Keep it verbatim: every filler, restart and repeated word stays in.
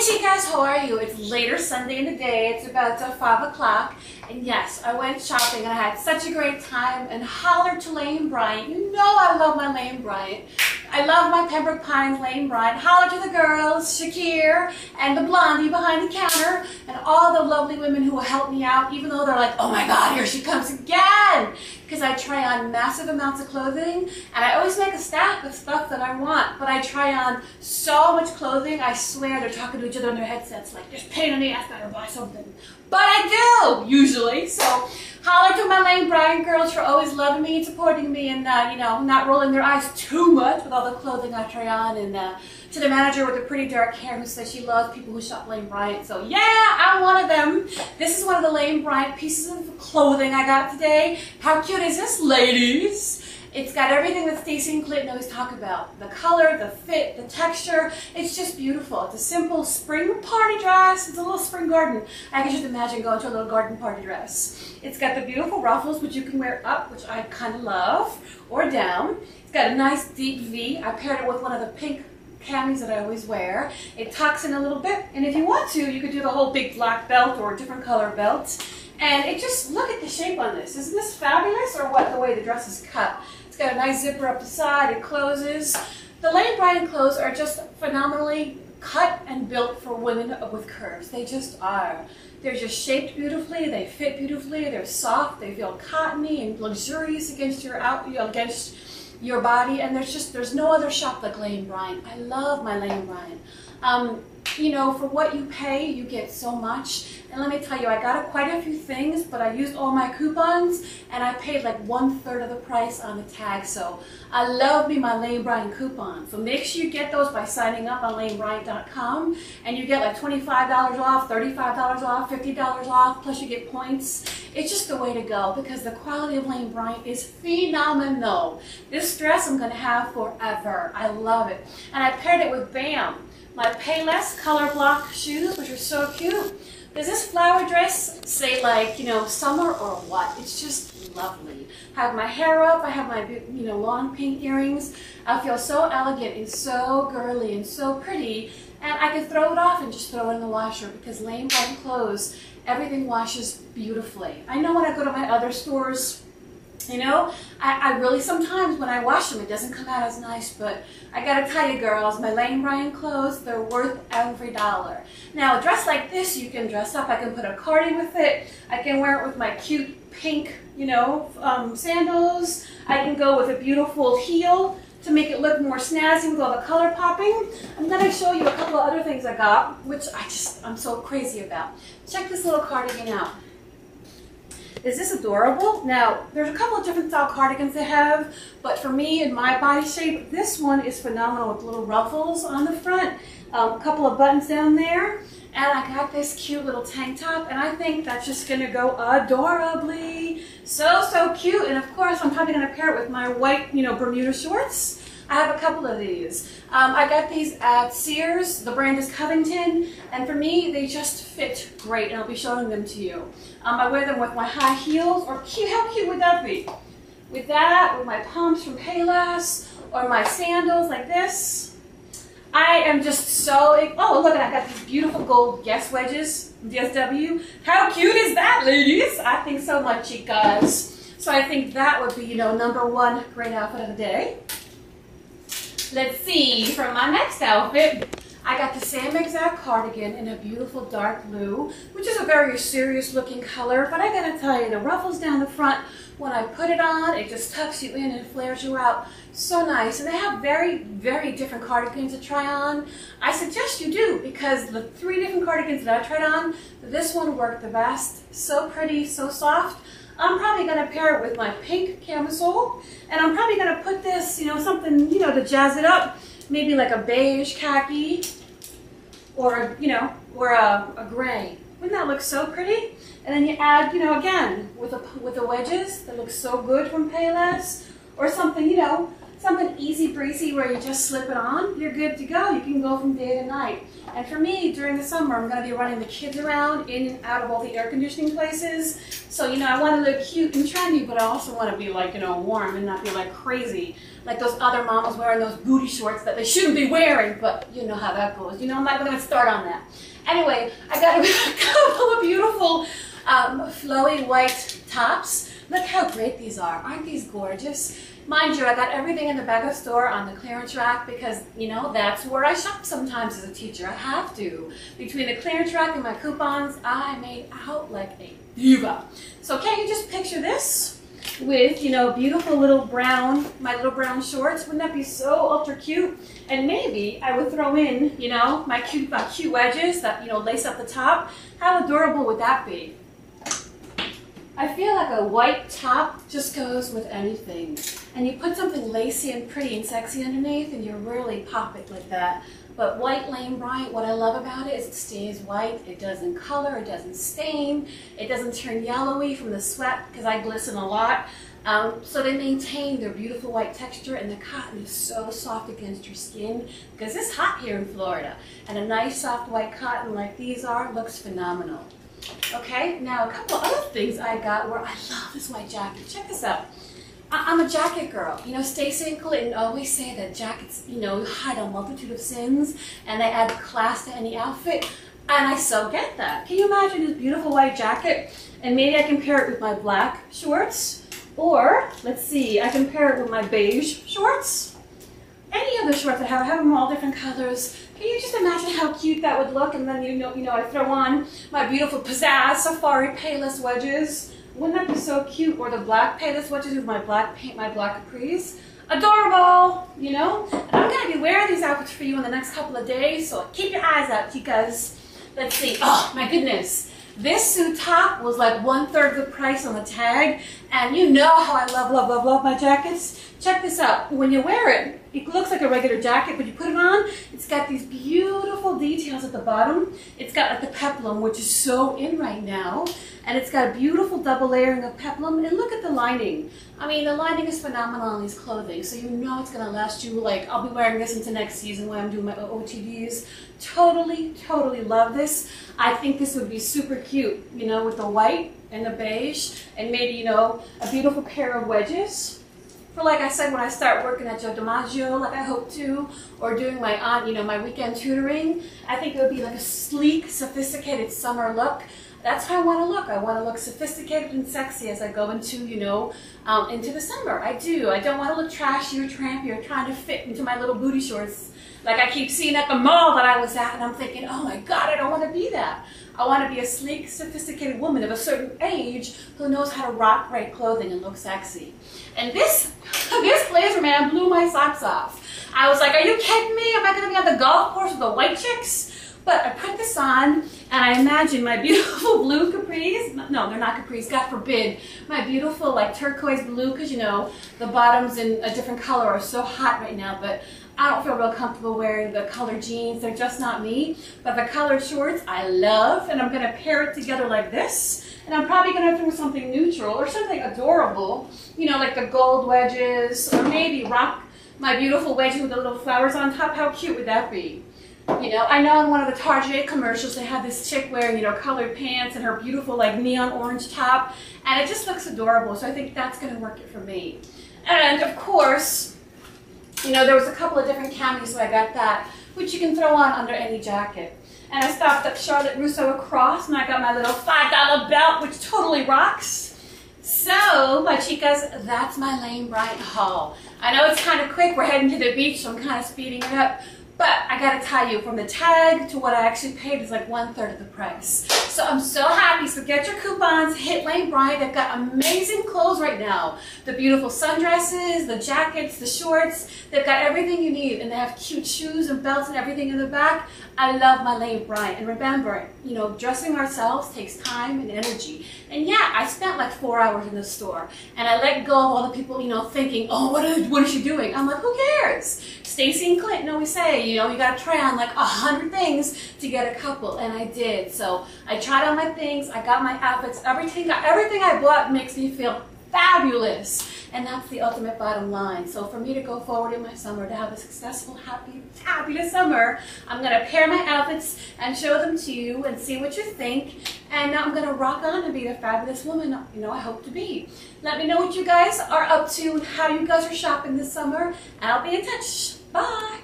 chicas, how are you? It's later Sunday in the day. It's about uh, five o'clock. And yes, I went shopping and I had such a great time and hollered to Lane Bryant. You know I love my Lane Bryant. I love my Pembroke Pines Lane Bryant. Hollered to the girls, Shakir and the blondie behind the counter and all the lovely women who will help me out, even though they're like, oh my God, here she comes again. Because I try on massive amounts of clothing and I always make a stack of stuff that I want, but I try on so much clothing, I swear they're talking to each other on their headsets like, there's pain in the ass, gotta buy something. But I do, usually. So, holler to my Lane Bryant girls for always loving me and supporting me and, uh, you know, not rolling their eyes too much with all the clothing I try on. And uh, to the manager with the pretty dark hair who says she loves people who shop Lane Bryant. So, yeah, I'm one of them. This is one of the Lane Bryant pieces of clothing I got today. How cute is this, ladies? It's got everything that Stacey and Clinton always talk about. The color, the fit, the texture. It's just beautiful. It's a simple spring party dress. It's a little spring garden. I can just imagine going to a little garden party dress. It's got the beautiful ruffles, which you can wear up, which I kind of love, or down. It's got a nice deep V. I paired it with one of the pink camis that I always wear. It tucks in a little bit, and if you want to, you could do the whole big black belt or a different color belt. And it just, look at the shape on this. Isn't this fabulous, or what, the way the dress is cut? It's got a nice zipper up the side, it closes. The Lane Bryant clothes are just phenomenally cut and built for women with curves. They just are. They're just shaped beautifully, they fit beautifully, they're soft, they feel cottony and luxurious against your out, you know, against your body, and there's just, there's no other shop like Lane Bryant. I love my Lane Bryant. Um, you know, for what you pay, you get so much. And let me tell you, I got quite a few things, but I used all my coupons, and I paid like one third of the price on the tag. So I love me my Lane Bryant coupon. So make sure you get those by signing up on Lane Bryant dot com, and you get like twenty-five dollars off, thirty-five dollars off, fifty dollars off, plus you get points. It's just the way to go because the quality of Lane Bryant is phenomenal. This dress I'm going to have forever. I love it. And I paired it with BAM, my Payless color block shoes, which are so cute. Does this flower dress say like, you know, summer or what? It's just lovely. I have my hair up, I have my, you know, long pink earrings. I feel so elegant and so girly and so pretty. And I can throw it off and just throw it in the washer because Lane Bryant clothes, everything washes beautifully. I know when I go to my other stores, you know, I, I really sometimes when I wash them it doesn't come out as nice, but I gotta tell you girls, my Lane Bryant clothes, they're worth every dollar. Now a dress like this you can dress up, I can put a cardi with it, I can wear it with my cute pink, you know, um, sandals, I can go with a beautiful heel to make it look more snazzy with all the color popping. I'm gonna show you a couple of other things I got, which I just, I'm so crazy about. Check this little cardigan out. Is this adorable? Now, there's a couple of different style cardigans they have, but for me and my body shape, this one is phenomenal with little ruffles on the front, um, a couple of buttons down there, and I got this cute little tank top, and I think that's just gonna go adorably. So, so cute, and of course, I'm probably gonna pair it with my white, you know, Bermuda shorts. I have a couple of these. Um, I got these at Sears. The brand is Covington, and for me, they just fit great, and I'll be showing them to you. Um, I wear them with my high heels, or cute, how cute would that be? With that, with my pumps from Payless, or my sandals like this. I am just so, oh look, I got these beautiful gold Guess wedges from D S W. How cute is that, ladies? I think so much, chicas. So I think that would be, you know, number one great outfit of the day. Let's see, for my next outfit, I got the same exact cardigan in a beautiful dark blue, which is a very serious looking color, but I gotta tell you, the ruffles down the front, when I put it on, it just tucks you in and flares you out. So nice, and they have very, very different cardigans to try on. I suggest you do, because the three different cardigans that I tried on, this one worked the best. So pretty, so soft. I'm probably going to pair it with my pink camisole, and I'm probably going to put this, you know, something, you know, to jazz it up, maybe like a beige khaki, or, you know, or a, a gray. Wouldn't that look so pretty? And then you add, you know, again, with, a, with the wedges that look so good from Payless, or something, you know, something easy breezy where you just slip it on, you're good to go. You can go from day to night. And for me, during the summer, I'm going to be running the kids around in and out of all the air conditioning places. So, you know, I want to look cute and trendy, but I also want to be like, you know, warm and not be like crazy. like those other mamas wearing those booty shorts that they shouldn't be wearing, but you know how that goes. You know, I'm not going to start on that. Anyway, I got a couple of beautiful um, flowy white tops. Look how great these are. Aren't these gorgeous? Mind you, I got everything in the back of the store on the clearance rack because, you know, that's where I shop sometimes as a teacher. I have to. Between the clearance rack and my coupons, I made out like a diva. So can you just picture this with, you know, beautiful little brown, my little brown shorts? Wouldn't that be so ultra cute? And maybe I would throw in, you know, my cute, my cute wedges that, you know, lace up the top. How adorable would that be? I feel like a white top just goes with anything. And you put something lacy and pretty and sexy underneath and you really pop it like that. But white Lane Bryant, what I love about it is it stays white, it doesn't color, it doesn't stain, it doesn't turn yellowy from the sweat because I glisten a lot. Um, so they maintain their beautiful white texture and the cotton is so soft against your skin because it's hot here in Florida. And a nice soft white cotton like these are looks phenomenal. Okay, now a couple of other things I got where I love this white jacket. Check this out. I I'm a jacket girl. You know, Stacy and Clinton always say that jackets, you know, hide a multitude of sins and they add class to any outfit. And I so get that. Can you imagine this beautiful white jacket? And maybe I can pair it with my black shorts. Or, let's see, I can pair it with my beige shorts. Any other shorts I have, I have them all different colors. Can you just imagine how cute that would look? And then, you know, you know, I throw on my beautiful Pizzazz Safari Payless wedges. Wouldn't that be so cute? Or the black Payless wedges with my black paint, my black capris. Adorable, you know? And I'm going to be wearing these outfits for you in the next couple of days, so keep your eyes out, chicas. Let's see. Oh, my goodness. This suit top was like one third the price on the tag, and you know how I love, love, love, love my jackets. Check this out. When you wear it, it looks like a regular jacket, but you put it on, it's got these beautiful details at the bottom. It's got like the peplum, which is so in right now, and it's got a beautiful double layering of peplum, and look at the lining. I mean, the lining is phenomenal on these clothing, so you know it's going to last you, like, I'll be wearing this into next season when I'm doing my O T Ds. Totally, totally love this. I think this would be super cute, you know, with the white and the beige, and maybe, you know, a beautiful pair of wedges. For, like I said, when I start working at Joe DiMaggio, like I hope to, or doing my aunt, you know, my weekend tutoring, I think it would be like a sleek, sophisticated summer look. That's how I want to look. I want to look sophisticated and sexy as I go into, you know, um, into the summer. I do. I don't want to look trashy or trampy or trying to fit into my little booty shorts like I keep seeing at the mall that I was at, and I'm thinking, oh my God, I don't want to be that. I want to be a sleek, sophisticated woman of a certain age who knows how to rock great clothing and look sexy. And this, this blazer, man, blew my socks off. I was like, are you kidding me? Am I going to be on the golf course with the white chicks? But I put this on, and I imagine my beautiful blue capris. No, they're not capris, God forbid. My beautiful, like, turquoise blue, because, you know, the bottoms in a different color are so hot right now, but I don't feel real comfortable wearing the colored jeans. They're just not me. But the colored shorts, I love, and I'm going to pair it together like this. And I'm probably going to throw something neutral or something adorable, you know, like the gold wedges, or maybe rock my beautiful wedges with the little flowers on top. How cute would that be? You know, I know in one of the Target commercials they have this chick wearing, you know, colored pants and her beautiful, like, neon orange top, and it just looks adorable, so I think that's going to work it for me. And, of course, you know, there was a couple of different camis, so I got that, which you can throw on under any jacket. And I stopped at Charlotte Russe Across, and I got my little five dollar belt, which totally rocks. So, my chicas, that's my Lane Bryant haul. I know it's kind of quick, we're heading to the beach, so I'm kind of speeding it up. But I gotta tell you, from the tag to what I actually paid is like one third of the price. So I'm so happy. So get your coupons, hit Lane Bryant. They've got amazing clothes right now. The beautiful sundresses, the jackets, the shorts. They've got everything you need, and they have cute shoes and belts and everything in the back. I love my Lane Bryant. And remember, you know, dressing ourselves takes time and energy. And yeah, I spent like four hours in the store, and I let go of all the people, you know, thinking, oh, what is, what is she doing? I'm like, who cares? Stacy and Clinton always say, you know, you gotta try on like a hundred things to get a couple, and I did. So I tried on my things, I got my outfits, everything, everything I bought makes me feel fabulous. And that's the ultimate bottom line. So for me to go forward in my summer, to have a successful, happy, fabulous summer, I'm going to pair my outfits and show them to you and see what you think. And I'm going to rock on and be the fabulous woman, you know, I hope to be. Let me know what you guys are up to and how you guys are shopping this summer. And I'll be in touch. Bye.